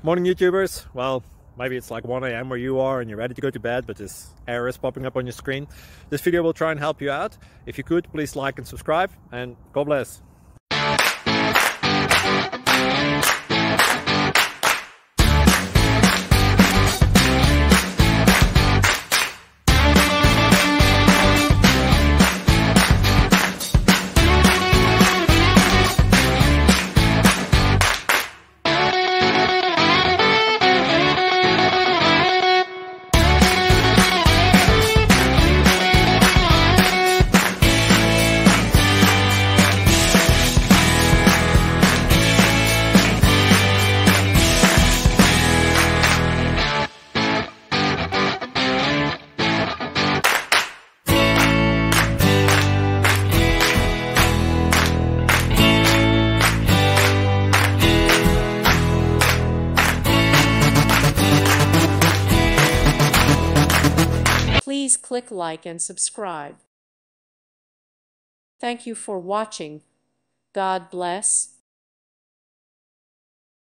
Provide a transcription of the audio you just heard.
Morning YouTubers. Well, maybe it's like 1 a.m. where you are and you're ready to go to bed, but this error is popping up on your screen. This video will try and help you out. If you could, please like and subscribe, and God bless. Please click like and subscribe. Thank you for watching. God bless.